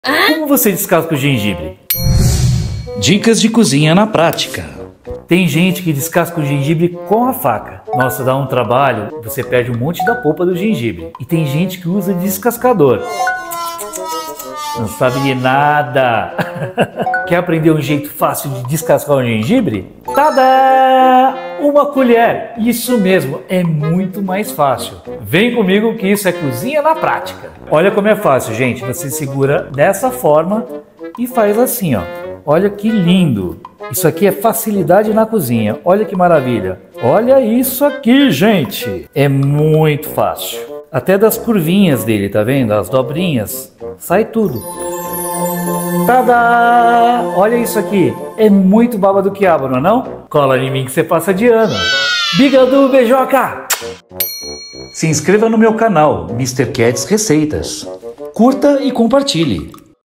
Como você descasca o gengibre? Dicas de cozinha na prática. Tem gente que descasca o gengibre com a faca. Nossa, dá um trabalho, você perde um monte da polpa do gengibre. E tem gente que usa descascador. Não sabe de nada. Quer aprender um jeito fácil de descascar o gengibre? Tadá! Uma colher. Isso mesmo, é muito mais fácil. Vem comigo que isso é cozinha na prática. Olha como é fácil, gente. Você segura dessa forma e faz assim, ó. Olha que lindo. Isso aqui é facilidade na cozinha. Olha que maravilha. Olha isso aqui, gente. É muito fácil. Até das curvinhas dele, tá vendo? As dobrinhas. Sai tudo. Tadá! Olha isso aqui. É muito baba do quiabo, não é não? Cola em mim que você passa de ano. Bigadu, beijoca! Se inscreva no meu canal, Mr. Cats Receitas. Curta e compartilhe.